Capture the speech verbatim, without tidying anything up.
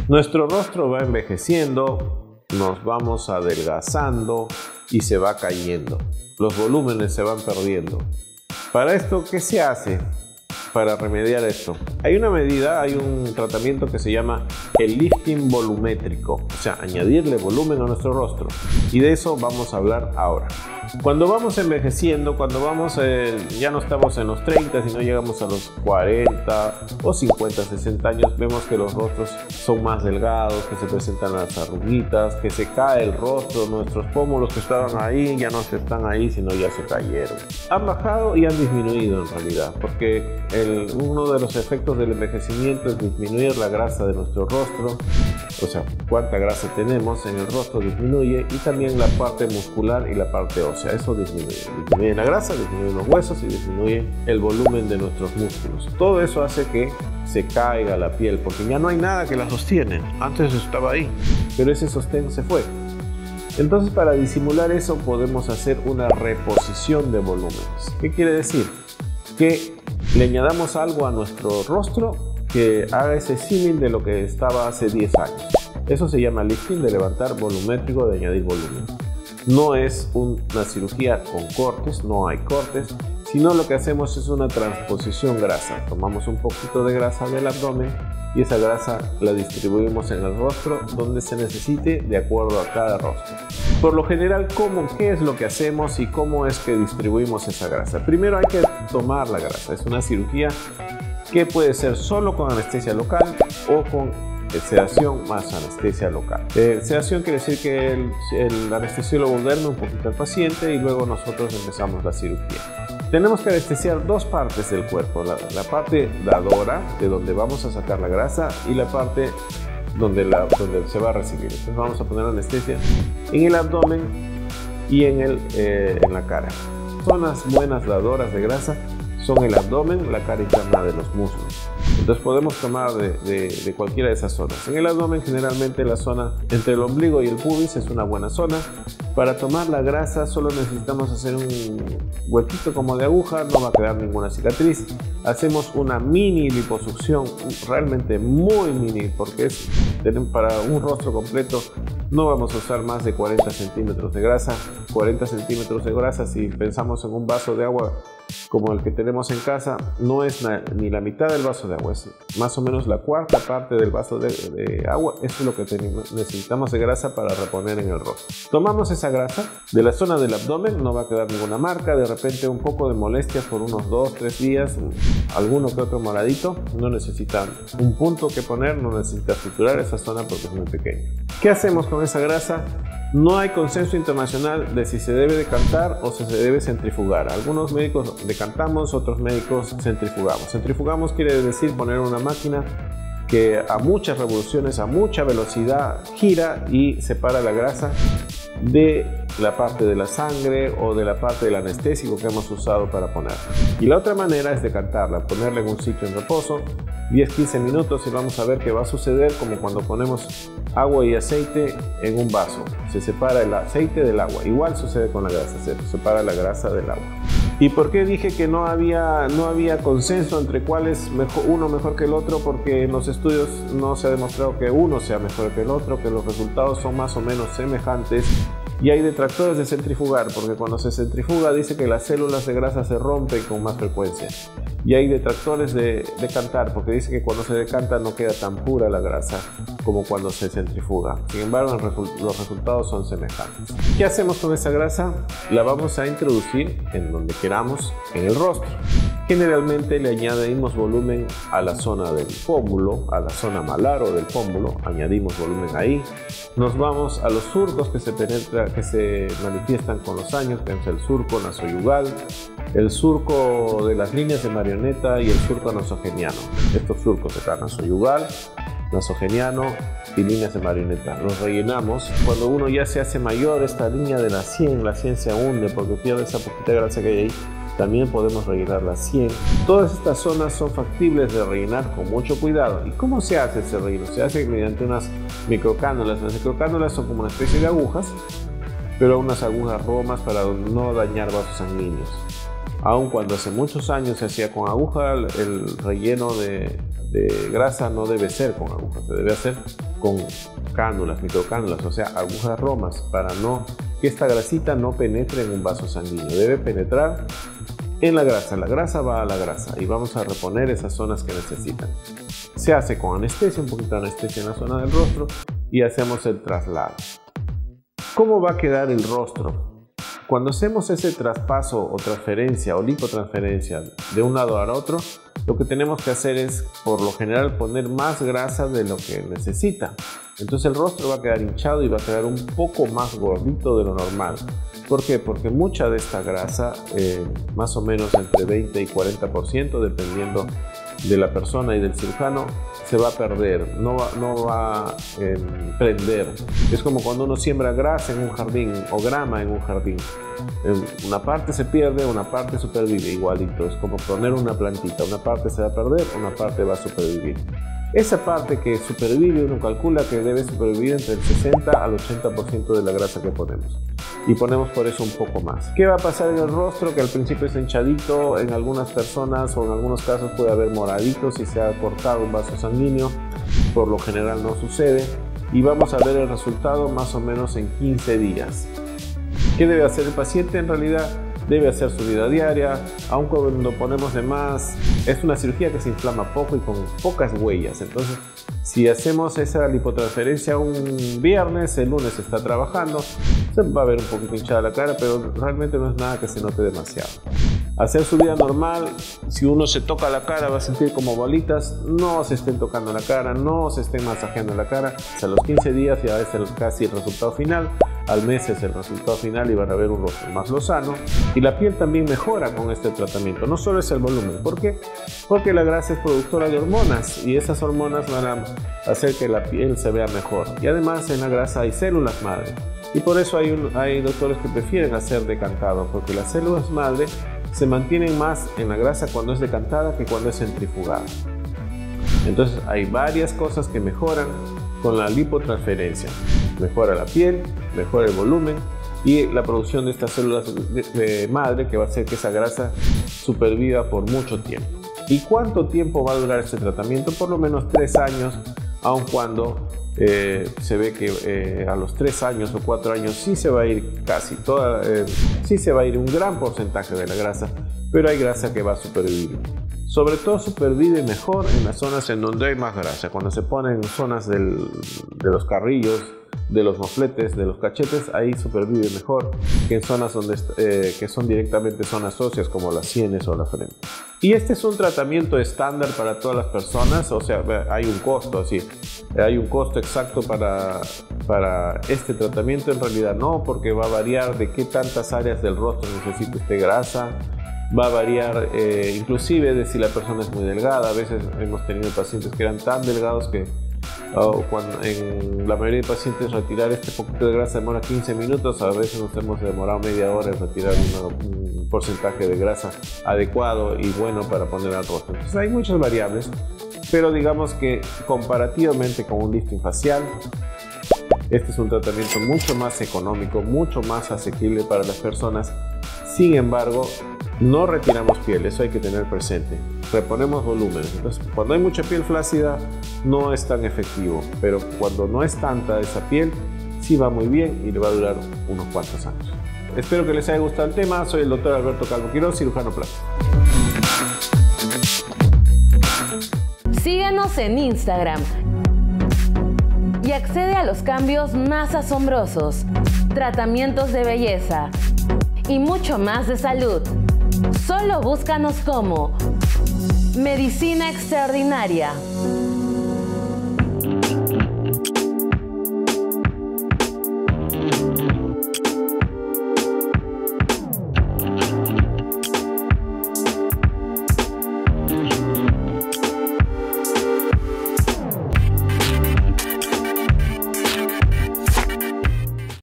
Nuestro rostro va envejeciendo, nos vamos adelgazando y se va cayendo. Los volúmenes se van perdiendo. Para esto, ¿qué se hace para remediar esto? Hay una medida, hay un tratamiento que se llama el lifting volumétrico, o sea, añadirle volumen a nuestro rostro. Y de eso vamos a hablar ahora. Cuando vamos envejeciendo, cuando vamos, eh, ya no estamos en los treinta, sino llegamos a los cuarenta o cincuenta, sesenta años, vemos que los rostros son más delgados, que se presentan las arruguitas, que se cae el rostro, nuestros pómulos que estaban ahí ya no se están ahí, sino ya se cayeron. Han bajado y han disminuido en realidad, porque el, uno de los efectos del envejecimiento es disminuir la grasa de nuestro rostro, o sea, cuánta grasa tenemos en el rostro disminuye, y también la parte muscular y la parte ósea. Eso disminuye, disminuye la grasa, disminuye los huesos y disminuye el volumen de nuestros músculos. Todo eso hace que se caiga la piel, porque ya no hay nada que la sostiene. Antes estaba ahí, pero ese sostén se fue. Entonces, para disimular eso podemos hacer una reposición de volúmenes. ¿Qué quiere decir? Que le añadamos algo a nuestro rostro que haga ese símil de lo que estaba hace diez años. Eso se llama lifting, de levantar volumétrico, de añadir volumen. No es una cirugía con cortes, no hay cortes, sino lo que hacemos es una transposición grasa. Tomamos un poquito de grasa del abdomen y esa grasa la distribuimos en el rostro donde se necesite, de acuerdo a cada rostro. Por lo general, ¿cómo, qué es lo que hacemos y cómo es que distribuimos esa grasa? Primero hay que tomar la grasa. Es una cirugía que puede ser solo con anestesia local o con sedación más anestesia local. Eh, sedación quiere decir que el, el anestesiólogo duerme un poquito al paciente y luego nosotros empezamos la cirugía. Tenemos que anestesiar dos partes del cuerpo, la, la parte dadora, de donde vamos a sacar la grasa, y la parte donde, la, donde se va a recibir. Entonces vamos a poner anestesia en el abdomen y en, el, eh, en la cara. Zonas buenas dadoras de grasa son el abdomen, la cara interna de los muslos. Entonces podemos tomar de, de, de cualquiera de esas zonas. En el abdomen, generalmente la zona entre el ombligo y el pubis es una buena zona. Para tomar la grasa solo necesitamos hacer un huequito como de aguja, no va a quedar ninguna cicatriz. Hacemos una mini liposucción, realmente muy mini, porque es para un rostro completo. No vamos a usar más de cuarenta centímetros de grasa. cuarenta centímetros de grasa, si pensamos en un vaso de agua como el que tenemos en casa, no es ni la mitad del vaso de agua, es más o menos la cuarta parte del vaso de, de agua. Eso es lo que tenemos, necesitamos de grasa para reponer en el rostro. Tomamos esa grasa de la zona del abdomen, no va a quedar ninguna marca, de repente un poco de molestias por unos dos, tres días, alguno que otro moradito, no necesita un punto que poner, no necesita suturar esa zona porque es muy pequeña. ¿Qué hacemos con esa grasa? No hay consenso internacional de si se debe decantar o si se debe centrifugar. Algunos médicos decantamos, otros médicos centrifugamos. Centrifugamos quiere decir poner una máquina que a muchas revoluciones, a mucha velocidad, gira y separa la grasa de la parte de la sangre o de la parte del anestésico que hemos usado para poner. Y la otra manera es decantarla, ponerla en un sitio en reposo, diez a quince minutos, y vamos a ver qué va a suceder como cuando ponemos agua y aceite en un vaso. Se separa el aceite del agua. Igual sucede con la grasa, se separa la grasa del agua. ¿Y por qué dije que no había, no había consenso entre cuál es mejor, uno mejor que el otro? Porque en los estudios no se ha demostrado que uno sea mejor que el otro, que los resultados son más o menos semejantes. Y hay detractores de centrifugar, porque cuando se centrifuga dice que las células de grasa se rompen con más frecuencia. Y hay detractores de decantar, porque dice que cuando se decanta no queda tan pura la grasa como cuando se centrifuga. Sin embargo, el resu- los resultados son semejantes. ¿Qué hacemos con esa grasa? La vamos a introducir en donde queramos en el rostro. Generalmente le añadimos volumen a la zona del pómulo, a la zona malar o del pómulo, añadimos volumen ahí. Nos vamos a los surcos que se, penetra, que se manifiestan con los años, que es el surco nasoyugal, el surco de las líneas de marioneta y el surco nasogeniano. Estos surcos están nasoyugal, nasogeniano y líneas de marioneta. Los rellenamos. Cuando uno ya se hace mayor, esta línea de la sien, la sien se hunde porque pierde esa poquita grasa que hay ahí. También podemos rellenar la sien. Todas estas zonas son factibles de rellenar con mucho cuidado. ¿Y cómo se hace ese relleno? Se hace mediante unas microcánulas. Las microcánulas son como una especie de agujas, pero unas agujas romas para no dañar vasos sanguíneos. Aun cuando hace muchos años se hacía con aguja, el relleno de, de grasa no debe ser con agujas, se debe hacer con cánulas, microcánulas, o sea, agujas romas, para no, que esta grasita no penetre en un vaso sanguíneo, debe penetrar en la grasa. La grasa va a la grasa y vamos a reponer esas zonas que necesitan. Se hace con anestesia, un poquito de anestesia en la zona del rostro y hacemos el traslado. ¿Cómo va a quedar el rostro? Cuando hacemos ese traspaso o transferencia o lipotransferencia de un lado al otro, lo que tenemos que hacer es, por lo general, poner más grasa de lo que necesita. Entonces el rostro va a quedar hinchado y va a quedar un poco más gordito de lo normal. ¿Por qué? Porque mucha de esta grasa, eh, más o menos entre veinte y cuarenta por ciento, dependiendo de la persona y del cirujano, se va a perder, no va, no va a eh, prender. Es como cuando uno siembra grasa en un jardín o grama en un jardín. Una parte se pierde, una parte supervive, igualito. Es como poner una plantita, una parte se va a perder, una parte va a supervivir. Esa parte que supervive, uno calcula que debe supervivir entre el sesenta al ochenta por ciento de la grasa que ponemos. Y ponemos por eso un poco más. ¿Qué va a pasar en el rostro? Que al principio es hinchadito, en algunas personas o en algunos casos puede haber moradito si se ha cortado un vaso sanguíneo. Por lo general no sucede. Y vamos a ver el resultado más o menos en quince días. ¿Qué debe hacer el paciente? En realidad debe hacer su vida diaria, aunque cuando ponemos de más, es una cirugía que se inflama poco y con pocas huellas. Entonces, si hacemos esa lipotransferencia un viernes, el lunes está trabajando, se va a ver un poquito hinchada la cara, pero realmente no es nada que se note demasiado. Hacer su vida normal, si uno se toca la cara va a sentir como bolitas, no se estén tocando la cara, no se estén masajeando la cara. A los quince días ya es el, casi el resultado final. Al mes es el resultado final y van a ver un rostro más lozano. Y la piel también mejora con este tratamiento. No solo es el volumen. ¿Por qué? Porque la grasa es productora de hormonas y esas hormonas van a hacer que la piel se vea mejor. Y además en la grasa hay células madre. Y por eso hay, un, hay doctores que prefieren hacer decantado, porque las células madre se mantienen más en la grasa cuando es decantada que cuando es centrifugada. Entonces hay varias cosas que mejoran con la lipotransferencia. Mejora la piel, mejora el volumen y la producción de estas células de, de madre, que va a hacer que esa grasa superviva por mucho tiempo. ¿Y cuánto tiempo va a durar este tratamiento? Por lo menos tres años, aun cuando eh, se ve que eh, a los tres años o cuatro años sí se va a ir casi toda, eh, sí se va a ir un gran porcentaje de la grasa, pero hay grasa que va a supervivir. Sobre todo supervive mejor en las zonas en donde hay más grasa, cuando se pone en zonas del, de los carrillos, de los mofletes, de los cachetes, ahí supervive mejor que en zonas donde, eh, que son directamente zonas óseas como las sienes o la frente. Y este es un tratamiento estándar para todas las personas, o sea, hay un costo, así, hay un costo exacto para, para este tratamiento, en realidad no, porque va a variar de qué tantas áreas del rostro necesita usted grasa. Va a variar eh, inclusive de si la persona es muy delgada. A veces hemos tenido pacientes que eran tan delgados que oh, cuando, en la mayoría de pacientes retirar este poquito de grasa demora quince minutos. A veces nos hemos demorado media hora en retirar una, un porcentaje de grasa adecuado y bueno para poner al rostro. Entonces hay muchas variables, pero digamos que comparativamente con un lifting facial, este es un tratamiento mucho más económico, mucho más asequible para las personas. Sin embargo, no retiramos piel, eso hay que tener presente. Reponemos volúmenes. Entonces, cuando hay mucha piel flácida, no es tan efectivo. Pero cuando no es tanta esa piel, sí va muy bien y le va a durar unos cuantos años. Espero que les haya gustado el tema. Soy el doctor Alberto Calvo Quiroz, cirujano plástico. Síguenos en Instagram y accede a los cambios más asombrosos, tratamientos de belleza y mucho más de salud. Solo búscanos como Medicina Extraordinaria.